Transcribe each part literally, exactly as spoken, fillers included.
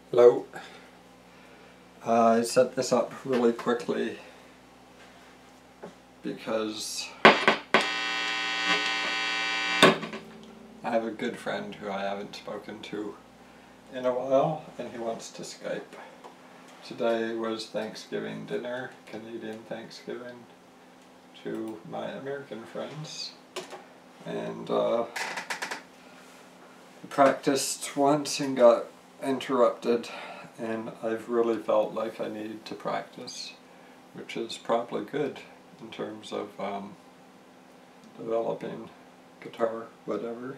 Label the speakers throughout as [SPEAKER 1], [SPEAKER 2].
[SPEAKER 1] Hello. Uh, I set this up really quickly because I have a good friend who I haven't spoken to in a while and he wants to Skype. Today was Thanksgiving dinner, Canadian Thanksgiving, to my American friends, and uh, I practiced once and got interrupted, and I've really felt like I need to practice, which is probably good in terms of um, developing guitar, whatever.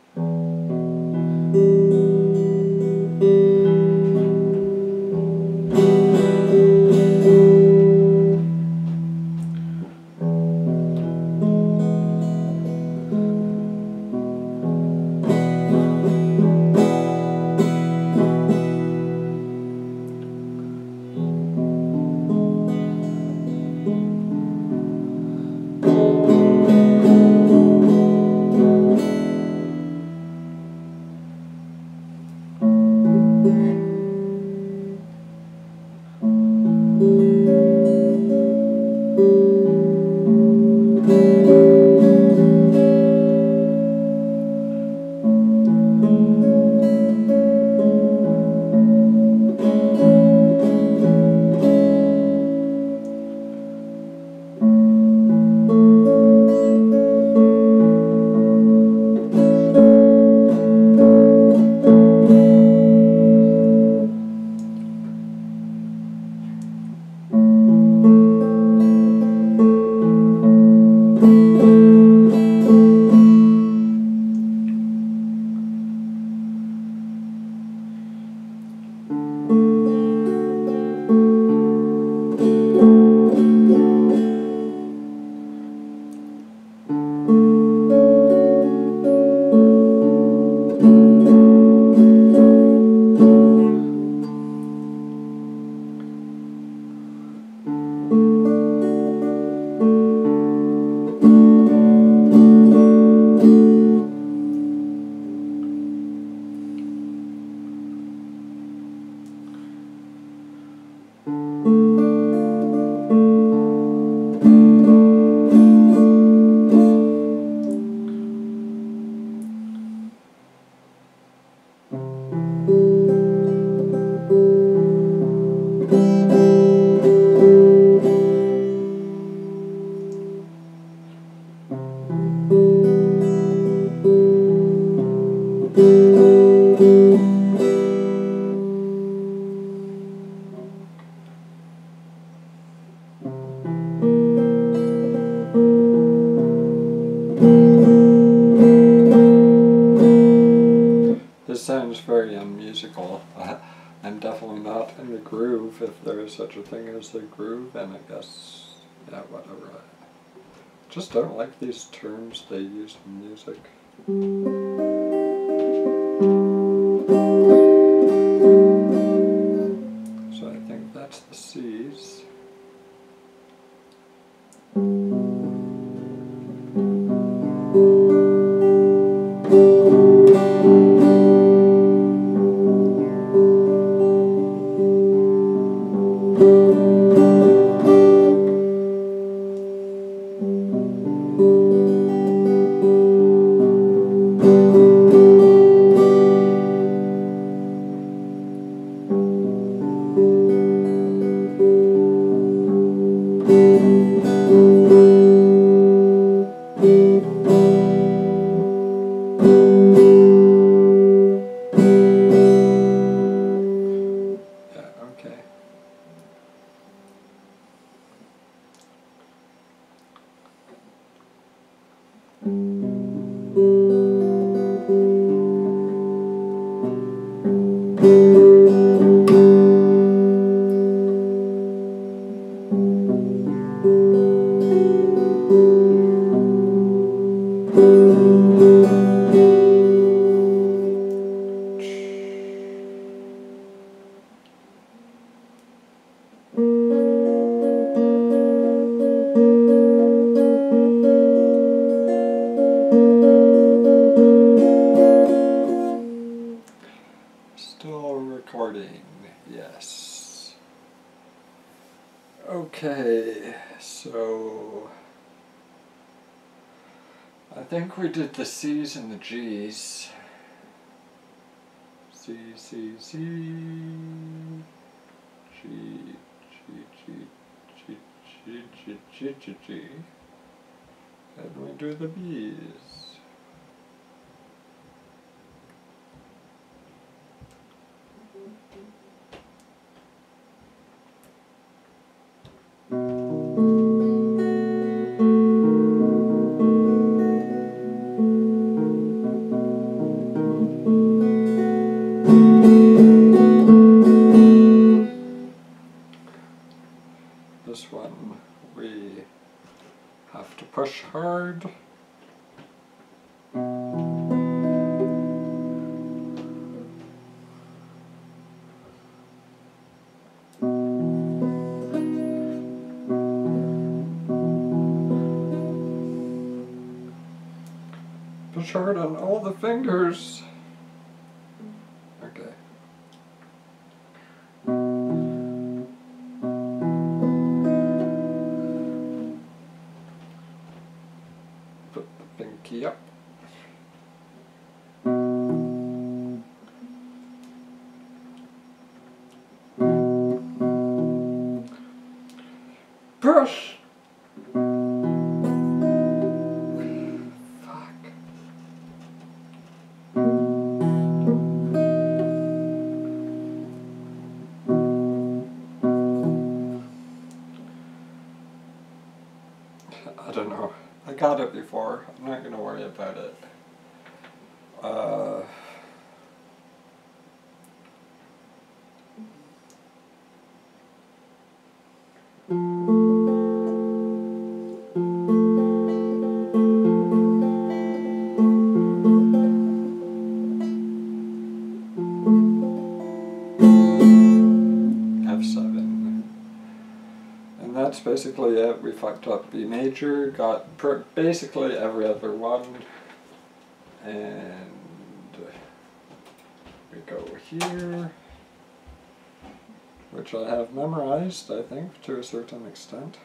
[SPEAKER 1] This sounds very unmusical. I'm definitely not in the groove, if there is such a thing as the groove, and I guess, yeah, whatever. I just don't like these terms they use in music. So I think that's the C's. recording, yes. Okay, so I think we did the C's and the G's. C, C, C, G, G, G, G, G, G, G, G, G. And we do the B's. This one we have to push hard. Push hard on all the fingers. Okay. Put the pinky up. Push! I don't know. I got it before. I'm not going to worry about it. Uh, F seven. And that's basically it. We fucked up B major, got per basically every other one, and we go here, which I have memorized, I think, to a certain extent.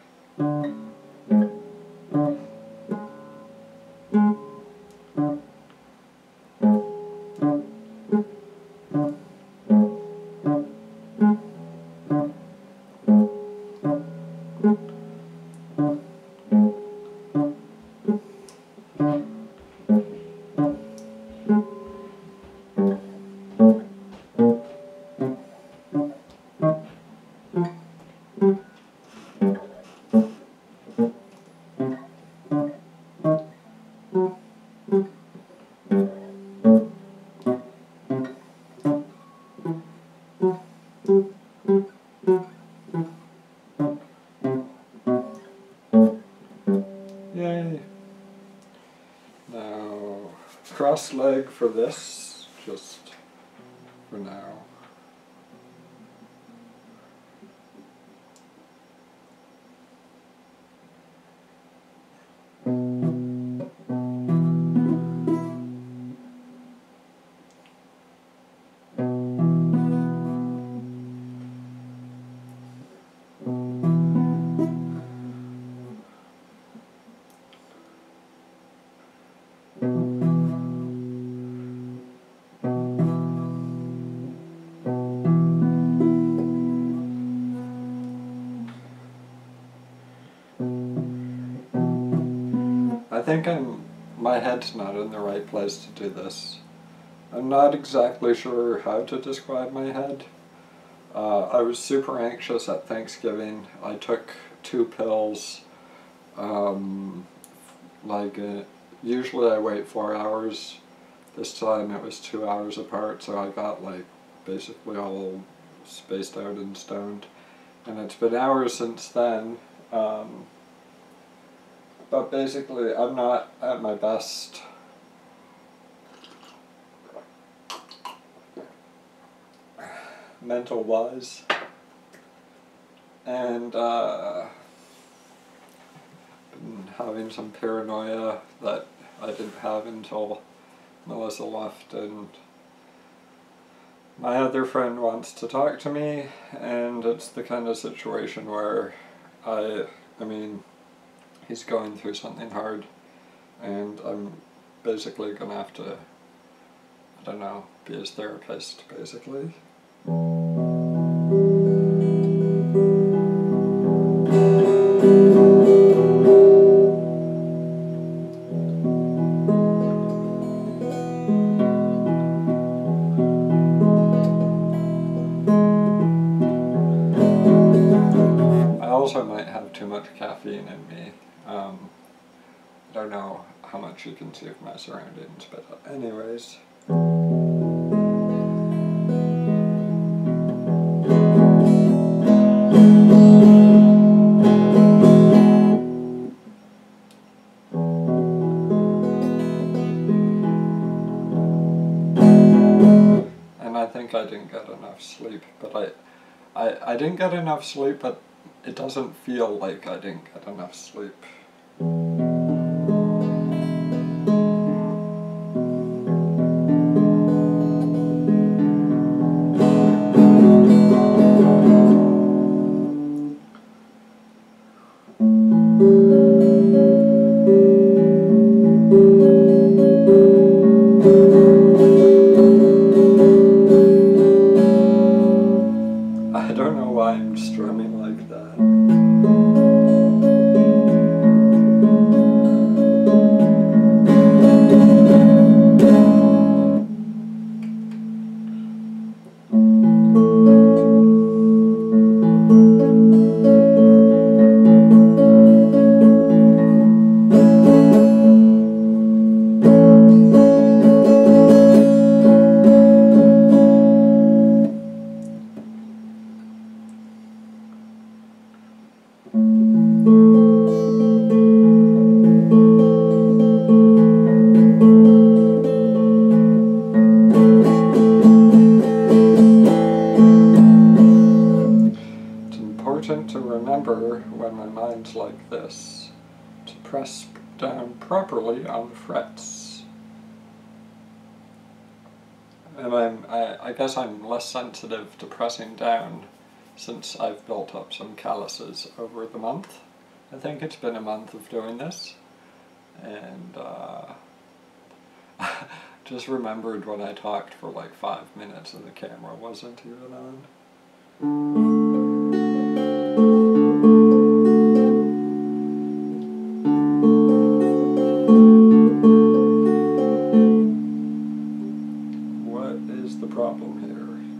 [SPEAKER 1] Yay! Now, cross leg for this, just for now. I think I'm, my head's not in the right place to do this. I'm not exactly sure how to describe my head. Uh, I was super anxious at Thanksgiving. I took two pills. Um, like, uh, usually I wait four hours. This time it was two hours apart, so I got like basically all spaced out and stoned. And it's been hours since then. Um, But basically, I'm not at my best. Mental-wise. And, uh, been having some paranoia that I didn't have until Melissa left, and my other friend wants to talk to me, and it's the kind of situation where I, I mean, he's going through something hard, and I'm basically gonna have to, I don't know, be his therapist, basically. I also might have too much caffeine in me. Um, I don't know how much you can see of my surroundings, but anyways. And I think I didn't get enough sleep, but I, I, I didn't get enough sleep, but it doesn't feel like I didn't get enough sleep. I don't know why I'm strumming like that. To remember when my mind's like this, to press down properly on the frets. And I'm, I, I guess I'm less sensitive to pressing down since I've built up some calluses over the month. I think it's been a month of doing this, and uh, just remembered when I talked for like five minutes and the camera wasn't even on. The problem here.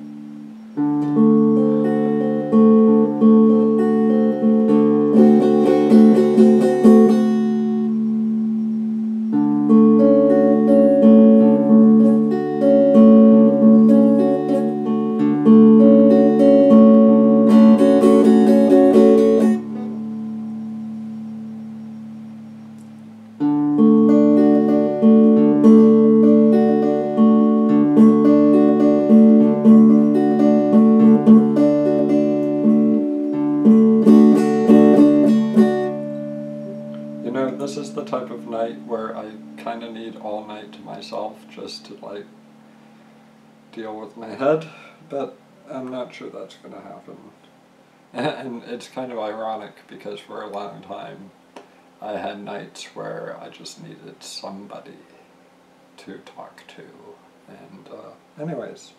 [SPEAKER 1] This is the type of night where I kind of need all night to myself just to like deal with my head, but I'm not sure that's going to happen. And it's kind of ironic because for a long time I had nights where I just needed somebody to talk to, and uh, anyways.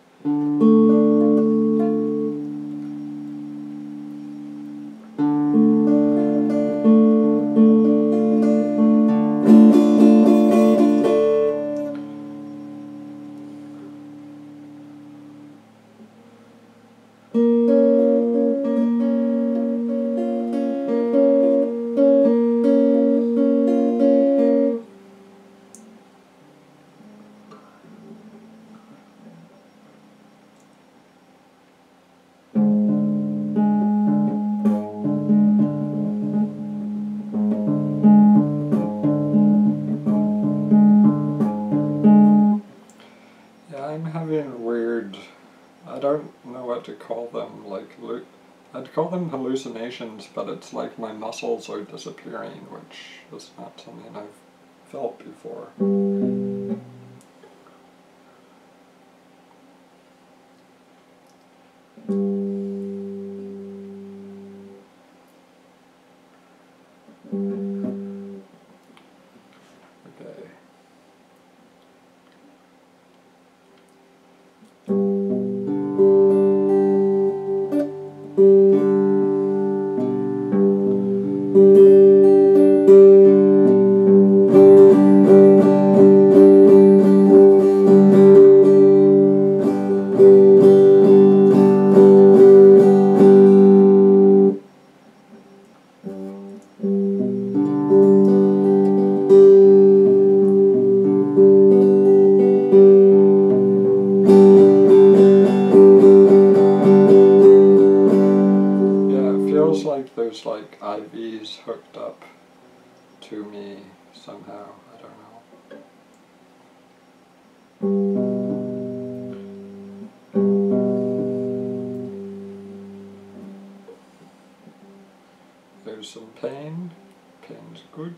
[SPEAKER 1] I'm having weird, I don't know what to call them, like, I'd call them hallucinations, but it's like my muscles are disappearing, which is not something I've felt before. there's like I Vs hooked up to me somehow. I don't know. There's some pain. Pain's good.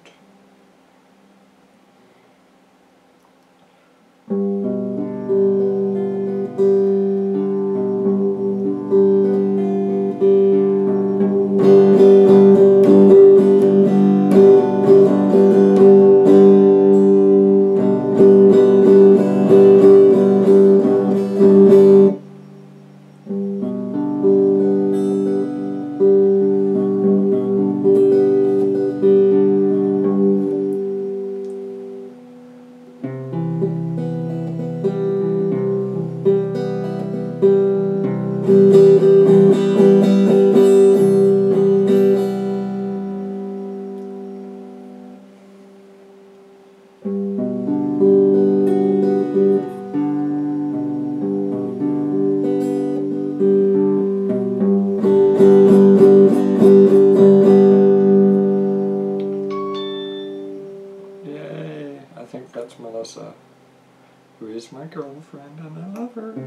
[SPEAKER 1] Yay! I think that's Melissa, who is my girlfriend, and I love her.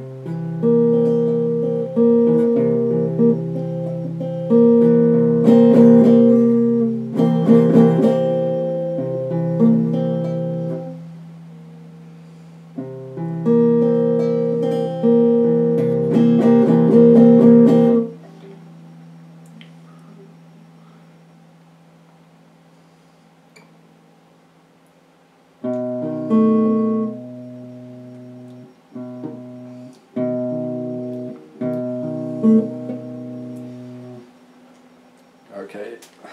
[SPEAKER 1] Okay.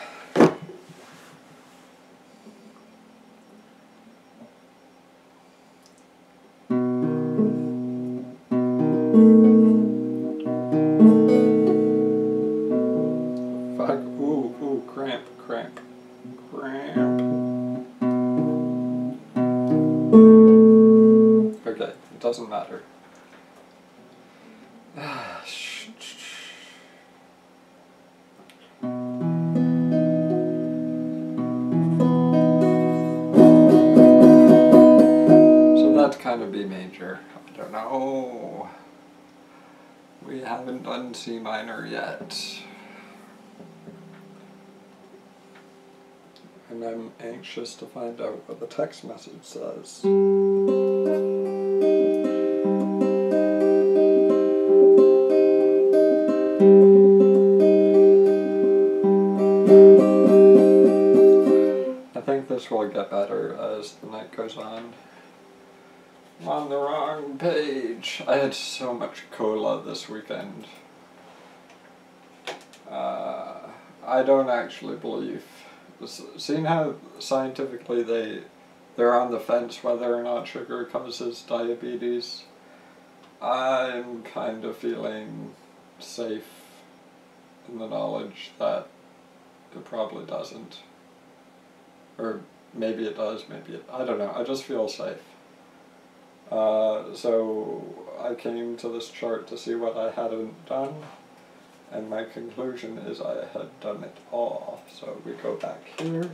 [SPEAKER 1] Fuck. Ooh, ooh, cramp, cramp, cramp. Okay, it doesn't matter. Kind of B major. I don't know. We haven't done C minor yet. And I'm anxious to find out what the text message says. I think this will get better as the night goes on. I'm on the wrong page. I had so much cola this weekend. Uh, I don't actually believe, seeing how scientifically they, they're on the fence whether or not sugar causes diabetes, I'm kind of feeling safe in the knowledge that it probably doesn't. Or maybe it does, maybe it, I don't know, I just feel safe. Uh, so I came to this chart to see what I hadn't done, and my conclusion is I had done it all. So we go back here.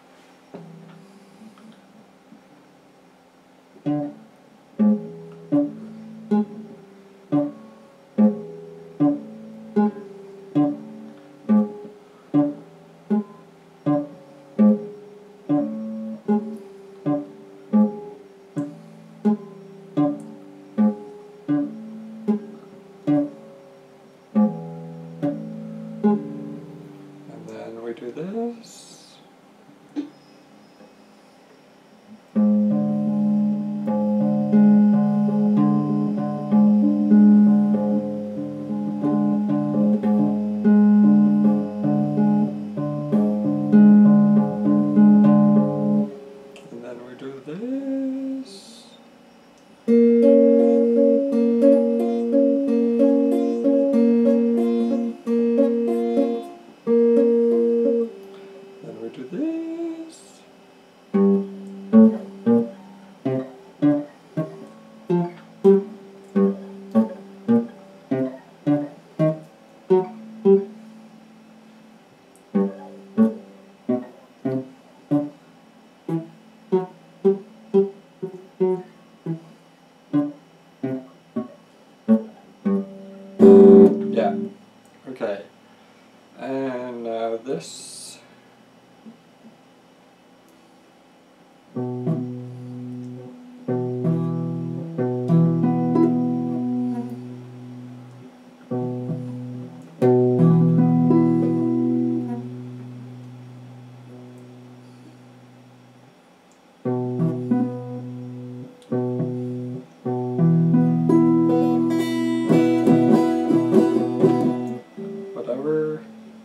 [SPEAKER 1] And then we do this. And then we do this. this. Whatever.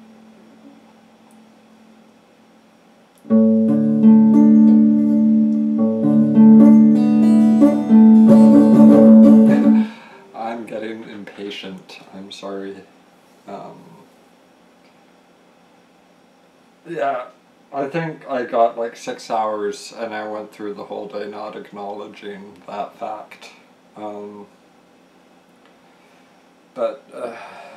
[SPEAKER 1] I'm getting impatient. I'm sorry. Um, yeah, I think I got like six hours and I went through the whole day not acknowledging that fact. Um, but, uh,